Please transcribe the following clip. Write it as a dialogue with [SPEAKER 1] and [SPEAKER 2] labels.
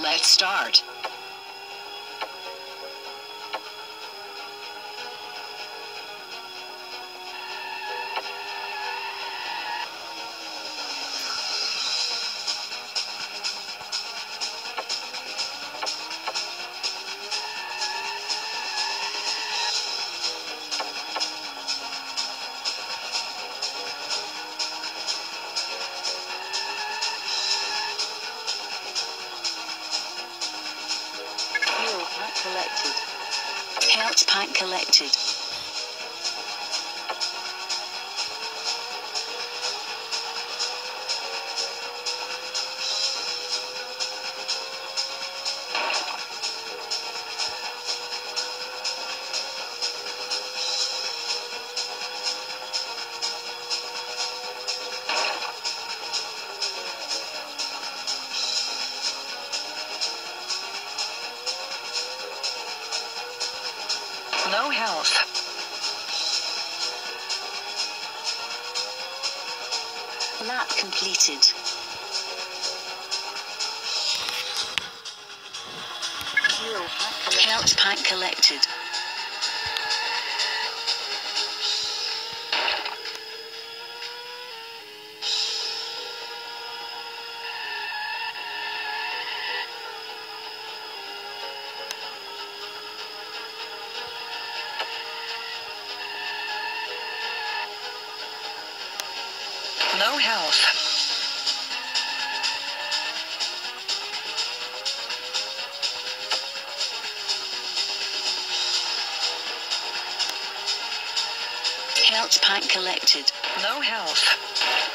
[SPEAKER 1] Let's start.
[SPEAKER 2] Fuel pack collected.
[SPEAKER 1] Health pack collected. No health. Lap completed.
[SPEAKER 2] Fuel pack collected.
[SPEAKER 1] Health pack collected. No health. Health pack collected. No health.